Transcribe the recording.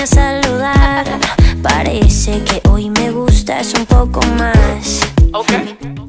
a saludar. Parece que hoy me gustas un poco más. Ok.